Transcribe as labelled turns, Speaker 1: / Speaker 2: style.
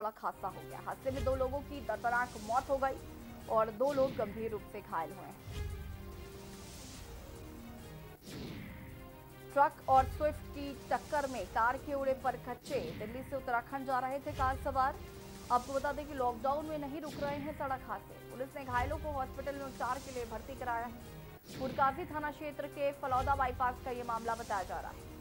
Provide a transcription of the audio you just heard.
Speaker 1: सड़क हादसा हो गया। हादसे में 2 लोगों की दर्दनाक मौत हो गई और 2 लोग गंभीर रूप से घायल हुए हैं। ट्रक और स्विफ्ट की टक्कर में कार के उड़े पर कच्चे। दिल्ली से उत्तराखंड जा रहे थे कार सवार। आपको बता दें कि लॉकडाउन में नहीं रुक रहे हैं सड़क हादसे। पुलिस ने घायलों को हॉस्पिटल में उपचार के लिए भर्ती कराया है। फुरकाजी थाना क्षेत्र के फलौदा बाईपास का ये मामला बताया जा रहा है।